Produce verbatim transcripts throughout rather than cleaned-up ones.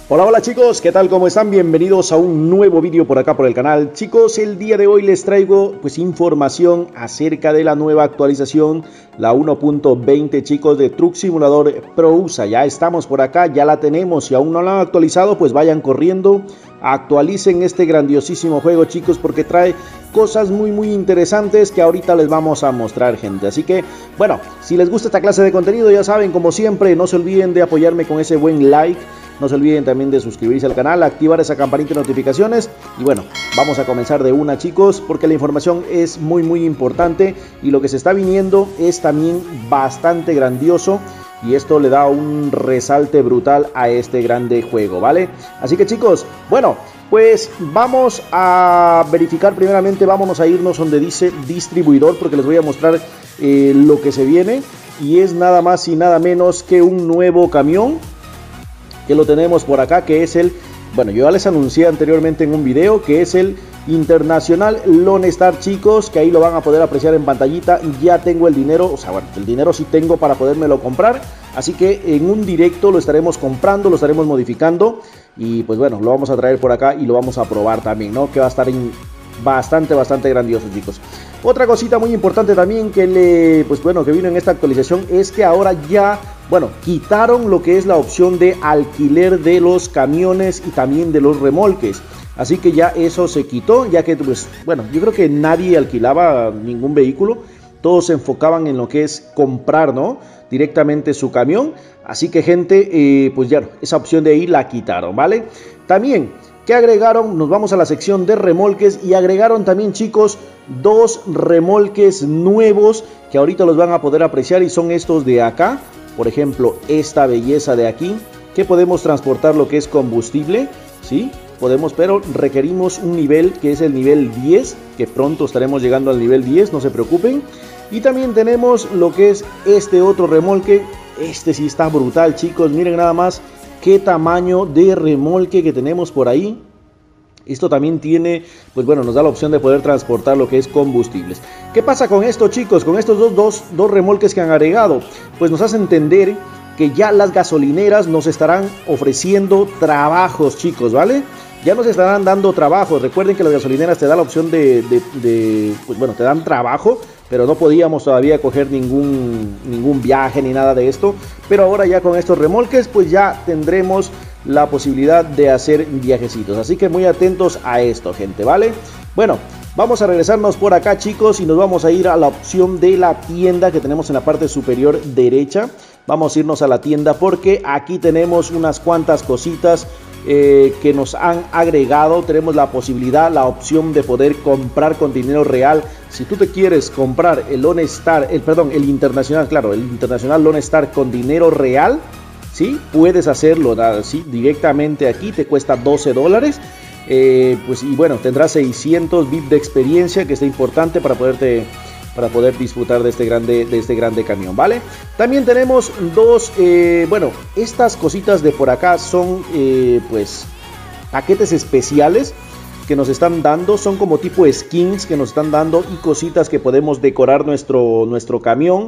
Hola, hola chicos, ¿qué tal? ¿Cómo están? Bienvenidos a un nuevo vídeo por acá por el canal. Chicos, el día de hoy les traigo pues información acerca de la nueva actualización, la uno punto veinte, chicos, de Truck Simulator Pro U S A. Ya estamos por acá, ya la tenemos. Si aún no la han actualizado, pues vayan corriendo, actualicen este grandiosísimo juego, chicos, porque trae cosas muy muy interesantes que ahorita les vamos a mostrar, gente. Así que, bueno, si les gusta esta clase de contenido, ya saben, como siempre, no se olviden de apoyarme con ese buen like. No se olviden también de suscribirse al canal, activar esa campanita de notificaciones. Y bueno, vamos a comenzar de una, chicos, porque la información es muy muy importante y lo que se está viniendo es también bastante grandioso. Y esto le da un resalte brutal a este grande juego, ¿vale? Así que, chicos, bueno, pues vamos a verificar primeramente, vámonos a irnos donde dice distribuidor, porque les voy a mostrar eh, lo que se viene. Y es nada más y nada menos que un nuevo camión, que lo tenemos por acá, que es el, bueno, yo ya les anuncié anteriormente en un video, que es el Internacional Lone Star, chicos, que ahí lo van a poder apreciar en pantallita. Y ya tengo el dinero, o sea, bueno, el dinero sí tengo para podérmelo comprar, así que en un directo lo estaremos comprando, lo estaremos modificando y pues bueno, lo vamos a traer por acá y lo vamos a probar también, ¿no? Que va a estar en bastante, bastante grandioso, chicos. Otra cosita muy importante también que le, pues bueno, que vino en esta actualización es que ahora ya, bueno, quitaron lo que es la opción de alquiler de los camiones y también de los remolques. Así que ya eso se quitó, ya que, pues, bueno, yo creo que nadie alquilaba ningún vehículo. Todos se enfocaban en lo que es comprar, ¿no? Directamente su camión. Así que, gente, eh, pues ya esa opción de ahí la quitaron, ¿vale? También, ¿qué agregaron? Nos vamos a la sección de remolques y agregaron también, chicos, dos remolques nuevos que ahorita los van a poder apreciar y son estos de acá. Por ejemplo, esta belleza de aquí, que podemos transportar lo que es combustible, ¿sí? Podemos, pero requerimos un nivel que es el nivel diez, que pronto estaremos llegando al nivel diez, no se preocupen. Y también tenemos lo que es este otro remolque. Este sí está brutal, chicos, miren nada más qué tamaño de remolque que tenemos por ahí. Esto también tiene, pues bueno, nos da la opción de poder transportar lo que es combustibles. ¿Qué pasa con esto, chicos? Con estos dos, dos, dos remolques que han agregado, pues nos hace entender que ya las gasolineras nos estarán ofreciendo trabajos, chicos, ¿vale? Ya nos estarán dando trabajos. Recuerden que las gasolineras te dan la opción de, de, de pues bueno, te dan trabajo, pero no podíamos todavía coger ningún, ningún viaje ni nada de esto. Pero ahora ya con estos remolques, pues ya tendremos la posibilidad de hacer viajecitos. Así que muy atentos a esto, gente, ¿vale? Bueno, vamos a regresarnos por acá, chicos, y nos vamos a ir a la opción de la tienda que tenemos en la parte superior derecha. Vamos a irnos a la tienda porque aquí tenemos unas cuantas cositas eh, que nos han agregado. Tenemos la posibilidad, la opción de poder comprar con dinero real. Si tú te quieres comprar el Lone Star, el perdón, el Internacional, claro, el Internacional Lone Star con dinero real, ¿sí? Puedes hacerlo, ¿sí? Directamente aquí, te cuesta doce dólares. Eh, pues y bueno, tendrás seiscientos V I P de experiencia, que es importante para poderte para poder disfrutar de este grande de este grande camión, ¿vale? También tenemos dos, eh, bueno, estas cositas de por acá son eh, pues paquetes especiales que nos están dando, son como tipo skins que nos están dando y cositas que podemos decorar nuestro, nuestro camión.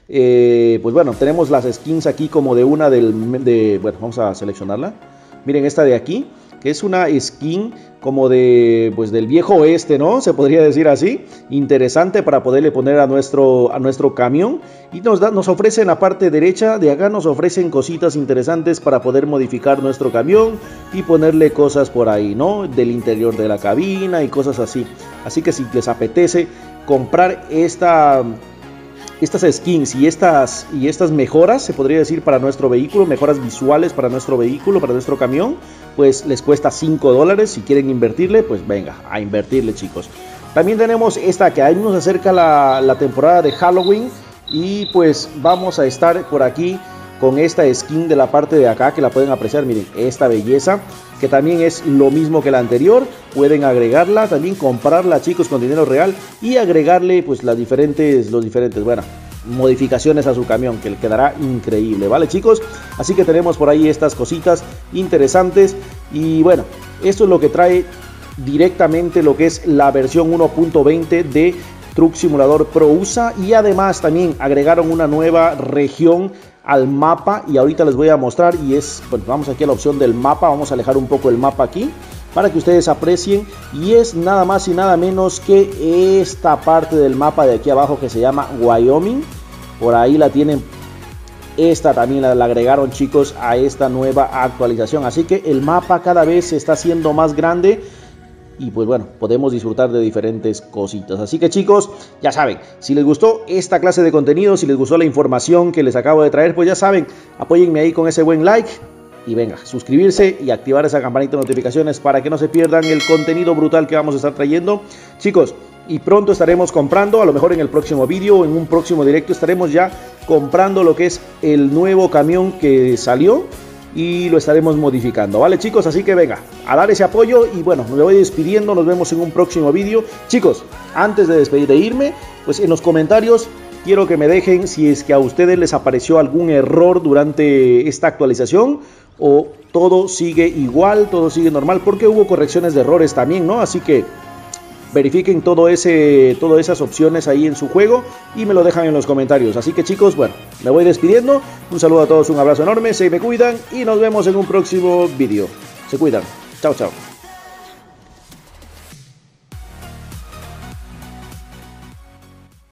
Eh, pues bueno, tenemos las skins aquí como de una del, de, bueno, vamos a seleccionarla. Miren esta de aquí, que es una skin como de, pues del viejo oeste, ¿no? Se podría decir así. Interesante para poderle poner a nuestro, a nuestro camión. Y nos, da, nos ofrecen en la parte derecha de acá, nos ofrecen cositas interesantes para poder modificar nuestro camión y ponerle cosas por ahí, ¿no? Del interior de la cabina y cosas así. Así que si les apetece comprar esta... estas skins y estas, y estas mejoras, se podría decir, para nuestro vehículo, mejoras visuales para nuestro vehículo, para nuestro camión, pues les cuesta cinco dólares. Si quieren invertirle, pues venga, a invertirle, chicos. También tenemos esta, que ahí nos acerca la, la temporada de Halloween, y pues vamos a estar por aquí con esta skin de la parte de acá, que la pueden apreciar. Miren esta belleza, que también es lo mismo que la anterior. Pueden agregarla, también comprarla, chicos, con dinero real y agregarle pues las diferentes, los diferentes, bueno, modificaciones a su camión, que le quedará increíble, ¿vale, chicos? Así que tenemos por ahí estas cositas interesantes. Y bueno, esto es lo que trae directamente lo que es la versión uno punto veinte de Truck Simulator Pro U S A. Y además también agregaron una nueva región al mapa y ahorita les voy a mostrar. Y es, bueno, vamos aquí a la opción del mapa, vamos a alejar un poco el mapa aquí para que ustedes aprecien, y es nada más y nada menos que esta parte del mapa de aquí abajo que se llama Wyoming. Por ahí la tienen. Esta también la, la agregaron, chicos, a esta nueva actualización, así que el mapa cada vez se está haciendo más grande y pues bueno, podemos disfrutar de diferentes cositas. Así que, chicos, ya saben, si les gustó esta clase de contenido, si les gustó la información que les acabo de traer, pues ya saben, apóyenme ahí con ese buen like. Y venga, suscribirse y activar esa campanita de notificaciones para que no se pierdan el contenido brutal que vamos a estar trayendo, chicos. Y pronto estaremos comprando, a lo mejor en el próximo vídeo o en un próximo directo, estaremos ya comprando lo que es el nuevo camión que salió y lo estaremos modificando, ¿vale, chicos? Así que venga, a dar ese apoyo y bueno, me voy despidiendo, nos vemos en un próximo vídeo. Chicos, antes de despedir, de irme, pues en los comentarios quiero que me dejen si es que a ustedes les apareció algún error durante esta actualización o todo sigue igual, todo sigue normal, porque hubo correcciones de errores también, ¿no? Así que verifiquen todo ese, todas esas opciones ahí en su juego y me lo dejan en los comentarios. Así que, chicos, bueno, me voy despidiendo. Un saludo a todos, un abrazo enorme, se me cuidan y nos vemos en un próximo vídeo. Se cuidan. Chao, chao.